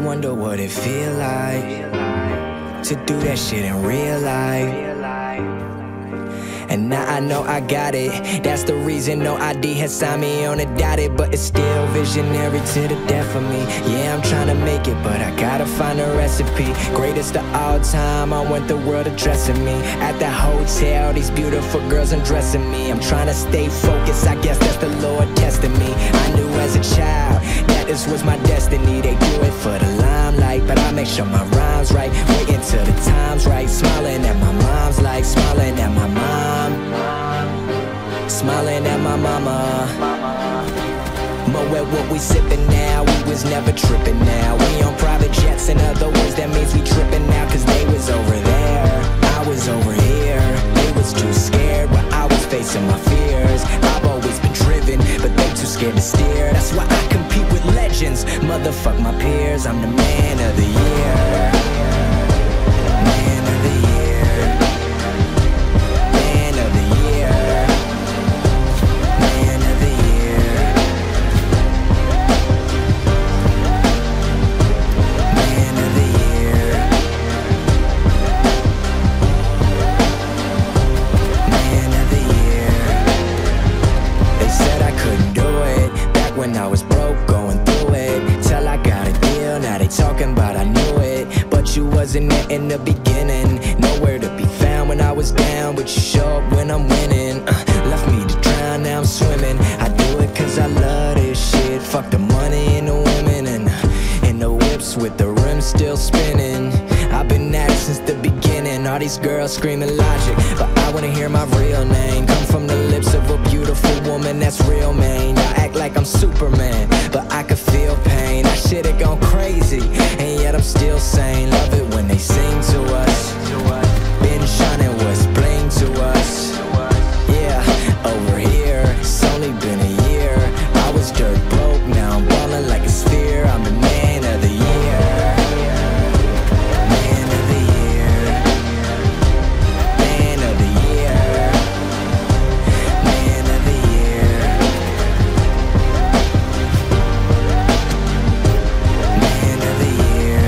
wonder what it feel like to do that shit in real life. And now I know I got it. That's the reason no ID has signed me on a dotted. But it's still visionary to the death of me. Yeah, I'm trying to make it, but I gotta find a recipe. Greatest of all time, I want the world addressing me. At the hotel, these beautiful girls undressing me. I'm trying to stay focused, I guess that's the Lord testing me. I knew as a child that this was my destiny. They do it for the limelight, but I make sure my rhyme's right. Waiting till the time's right. Smiling at my mom's like smiling at my mom. Smiling at my mama. Mo at what we sippin' now, we was never trippin' now. We on private jets, in other words, that means we trippin' now. Cause they was over there, I was over here. They was too scared, but I was facing my fears. I've always been driven, but they too scared to steer. That's why I compete with legends, motherfuck my peers. I'm the man of the year. Man of the year. Man of the year. Man of the year. Man of the year. Man of the year. They said I couldn't do it back when I was broke, going through it till I got a deal. Now they talking about I knew it, but you wasn't there in the beginning. Nowhere to be found when I was down, but you show up when I'm winning. Left me to drown, now I'm swimming. I do it cause I love this shit. Fuck the money and the women and the whips with the rims still spinning. I've been at it since the beginning. All these girls screaming Logic, but I wanna hear my real name come from the lips of a beautiful woman that's real, man. I act like I'm Superman, but I could feel pain. I should've gone crazy, and yet I'm still sane. Love it when they sing to us. Been shining what's bling to us. Yeah, over here, it's only been a year. I was dirt broke, now I'm ballin' like a sphere. I'm the man of the year. Man of the year. Man of the year. Man of the year. Man of the year.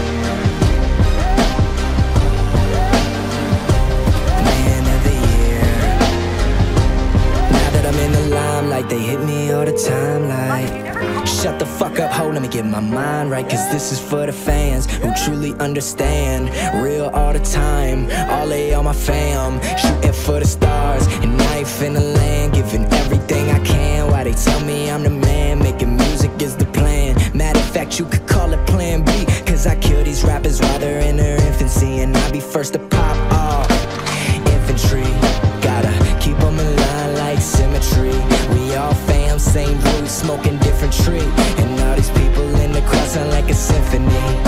Man of the year. Now that I'm in the limelight, they hit me all the time like, shut the fuck up, ho, let me get my mind right. Cause this is for the fans who truly understand. Real all the time, all my fam. Shooting for the stars, and knife in the land. Giving everything I can, why they tell me I'm the man. Making music is the plan. Matter of fact, you could call it plan B. Cause I kill these rappers while they're in their infancy, and I be first to pop off. Infantry, gotta keep them in line like symmetry. We all fam, same roots, smoking different tree. And all these people in the crowd sound like a symphony.